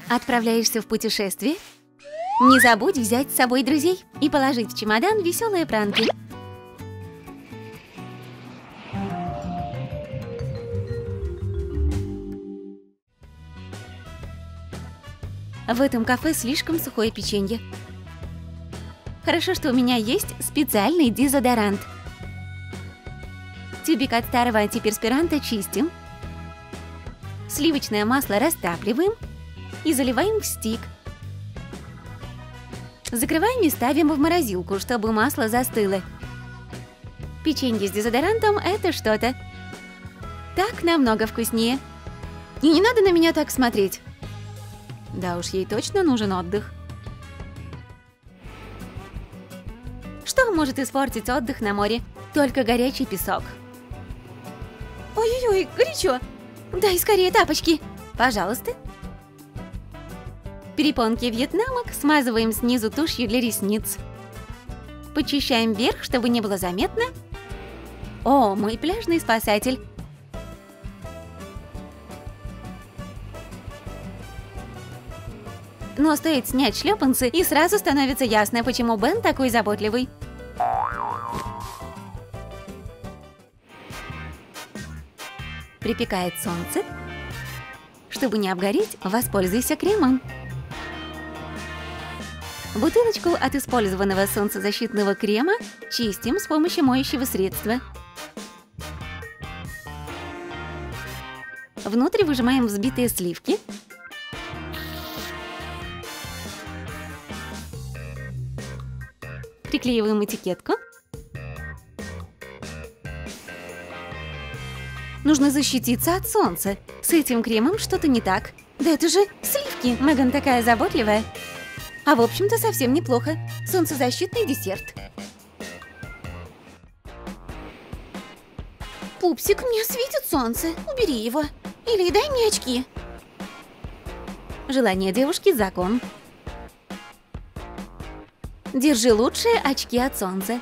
Отправляешься в путешествие? Не забудь взять с собой друзей и положить в чемодан веселые пранки. В этом кафе слишком сухое печенье. Хорошо, что у меня есть специальный дезодорант. Тюбик от старого антиперспиранта чистим. Сливочное масло растапливаем и заливаем в стик. Закрываем и ставим в морозилку, чтобы масло застыло. Печенье с дезодорантом – это что-то. Так намного вкуснее. И не надо на меня так смотреть. Да уж, ей точно нужен отдых. Что может испортить отдых на море? Только горячий песок. Ой-ой-ой, горячо. Дай скорее тапочки. Пожалуйста. Перепонки вьетнамок смазываем снизу тушью для ресниц. Почищаем вверх, чтобы не было заметно. О, мой пляжный спасатель. Но стоит снять шлепанцы, и сразу становится ясно, почему Бен такой заботливый. Припекает солнце. Чтобы не обгореть, воспользуйся кремом. Бутылочку от использованного солнцезащитного крема чистим с помощью моющего средства. Внутрь выжимаем взбитые сливки. Приклеиваем этикетку. Нужно защититься от солнца. С этим кремом что-то не так. Да это же сливки! Меган такая заботливая. А в общем-то совсем неплохо. Солнцезащитный десерт. Пупсик, мне светит солнце. Убери его. Или дай мне очки. Желание девушки – закон. Держи лучшие очки от солнца.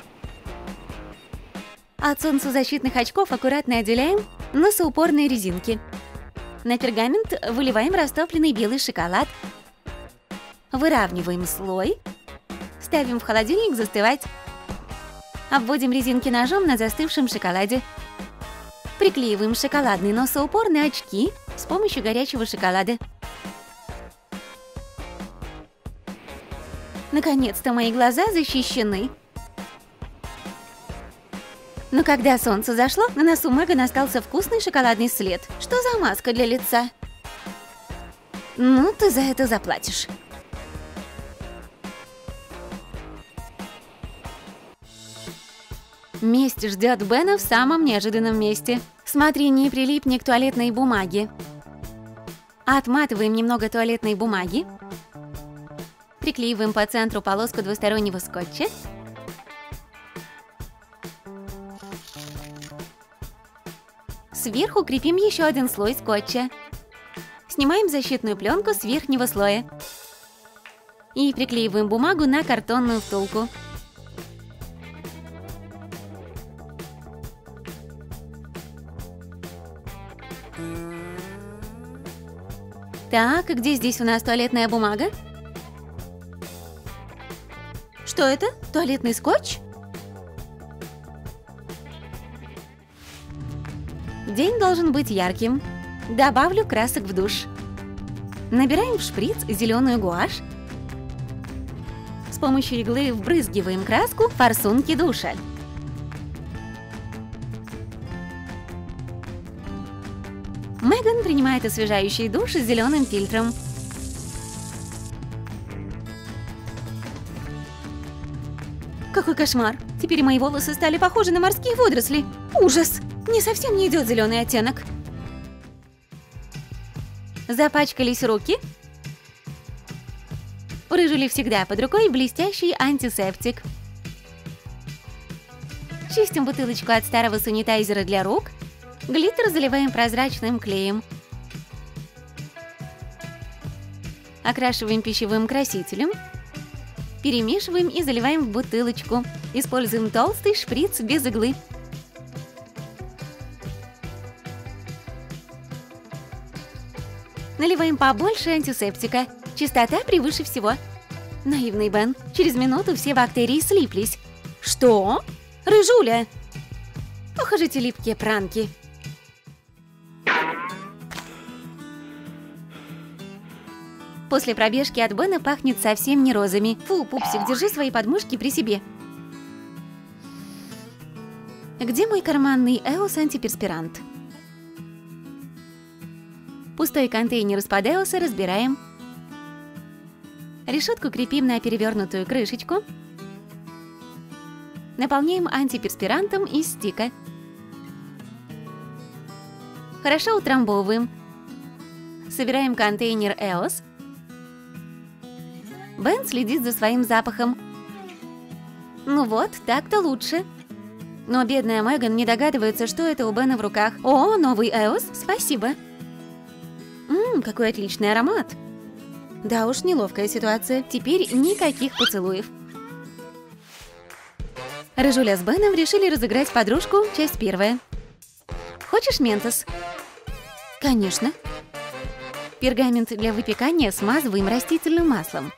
От солнцезащитных очков аккуратно отделяем носоупорные резинки. На пергамент выливаем растопленный белый шоколад. Выравниваем слой. Ставим в холодильник застывать. Обводим резинки ножом на застывшем шоколаде. Приклеиваем шоколадный носоупор на очки с помощью горячего шоколада. Наконец-то мои глаза защищены. Но когда солнце зашло, на носу Меган остался вкусный шоколадный след. Что за маска для лица? Ну, ты за это заплатишь. Месть ждет Бена в самом неожиданном месте. Смотри, не прилипни к туалетной бумаге. Отматываем немного туалетной бумаги. Приклеиваем по центру полоску двустороннего скотча. Сверху крепим еще один слой скотча. Снимаем защитную пленку с верхнего слоя. И приклеиваем бумагу на картонную втулку. Так, где здесь у нас туалетная бумага? Что это? Туалетный скотч? День должен быть ярким. Добавлю красок в душ. Набираем в шприц зеленую гуашь. С помощью иглы вбрызгиваем краску в форсунки душа. Меган принимает освежающий душ с зеленым фильтром. Какой кошмар! Теперь мои волосы стали похожи на морские водоросли. Ужас! Мне совсем не идет зеленый оттенок. Запачкались руки? У рыжули всегда под рукой блестящий антисептик. Чистим бутылочку от старого санитайзера для рук. Глиттер заливаем прозрачным клеем. Окрашиваем пищевым красителем. Перемешиваем и заливаем в бутылочку. Используем толстый шприц без иглы. Наливаем побольше антисептика. Чистота превыше всего. Наивный Бен. Через минуту все бактерии слиплись. Что? Рыжуля! Ох уж эти липкие пранки. После пробежки от Бена пахнет совсем не розами. Фу, пупсик, держи свои подмышки при себе. Где мой карманный Эос антиперспирант? Пустой контейнер из-под Эоса разбираем. Решетку крепим на перевернутую крышечку. Наполняем антиперспирантом из стика. Хорошо утрамбовываем. Собираем контейнер Эос. Бен следит за своим запахом. Ну вот, так-то лучше. Но бедная Меган не догадывается, что это у Бена в руках. О, новый Эос, спасибо. Какой отличный аромат. Да уж, неловкая ситуация. Теперь никаких поцелуев. Рыжуля с Беном решили разыграть подружку, часть первая. Хочешь ментос? Конечно. Пергамент для выпекания смазываем растительным маслом.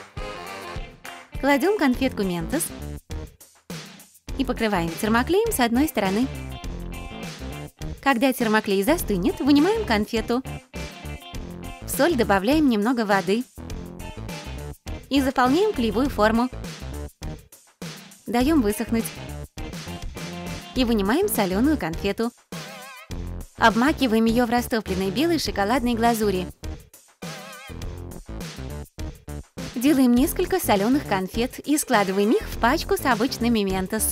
Кладем конфетку ментос и покрываем термоклеем с одной стороны. Когда термоклей застынет, вынимаем конфету. В соль добавляем немного воды и заполняем клеевую форму. Даем высохнуть и вынимаем соленую конфету. Обмакиваем ее в растопленной белой шоколадной глазури. Делаем несколько соленых конфет и складываем их в пачку с обычными ментос.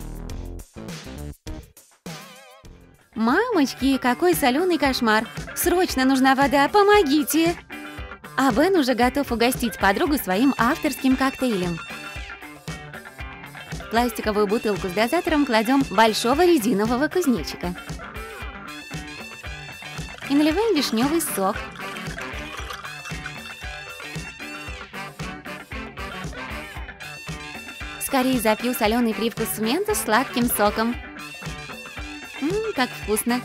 Мамочки, какой соленый кошмар! Срочно нужна вода, помогите! А Бен уже готов угостить подругу своим авторским коктейлем. В пластиковую бутылку с дозатором кладем большого резинового кузнечика. И наливаем вишневый сок. Скорее запью соленый привкус мента с сладким соком. Как вкусно!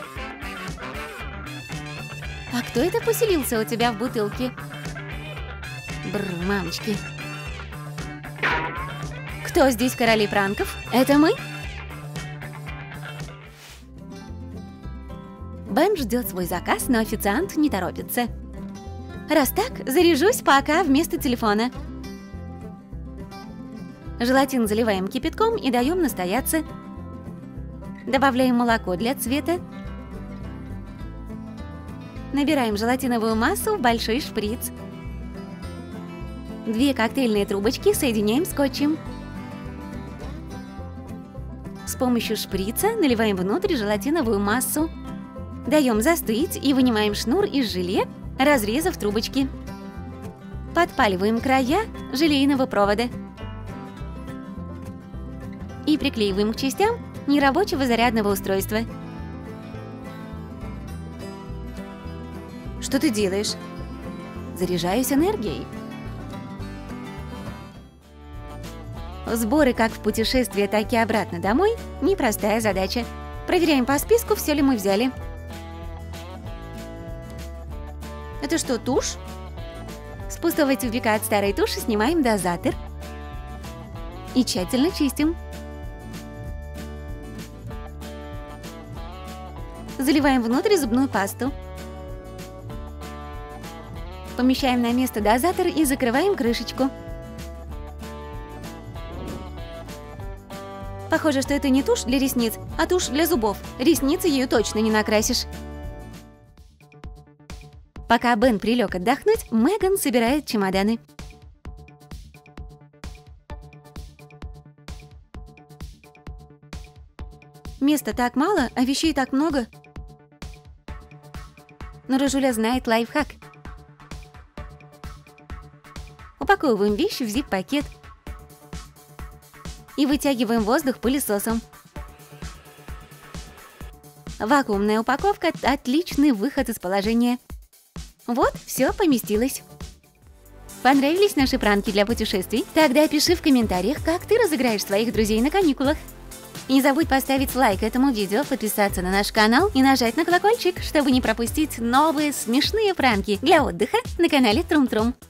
А кто это поселился у тебя в бутылке? Бррр, мамочки. Кто здесь короли пранков? Это мы? Бен ждет свой заказ, но официант не торопится. Раз так, заряжусь пока вместо телефона. Желатин заливаем кипятком и даем настояться. Добавляем молоко для цвета. Набираем желатиновую массу в большой шприц. 2 коктейльные трубочки соединяем скотчем. С помощью шприца наливаем внутрь желатиновую массу. Даем застыть и вынимаем шнур из желе, разрезав трубочки. Подпаливаем края желейного провода. И приклеиваем к частям нерабочего зарядного устройства. Что ты делаешь? Заряжаюсь энергией. Сборы как в путешествии, так и обратно домой – непростая задача. Проверяем по списку, все ли мы взяли. Это что, тушь? С пустого тюбика от старой туши снимаем дозатор и тщательно чистим. Заливаем внутрь зубную пасту. Помещаем на место дозатор и закрываем крышечку. Похоже, что это не тушь для ресниц, а тушь для зубов. Ресницы ею точно не накрасишь. Пока Бен прилег отдохнуть, Меган собирает чемоданы. Места так мало, а вещей так много. Но Рыжуля знает лайфхак. Упаковываем вещи в зип-пакет и вытягиваем воздух пылесосом. Вакуумная упаковка – отличный выход из положения. Вот, все поместилось. Понравились наши пранки для путешествий? Тогда пиши в комментариях, как ты разыграешь своих друзей на каникулах. И не забудь поставить лайк этому видео, подписаться на наш канал и нажать на колокольчик, чтобы не пропустить новые смешные пранки для отдыха на канале Трум Трум.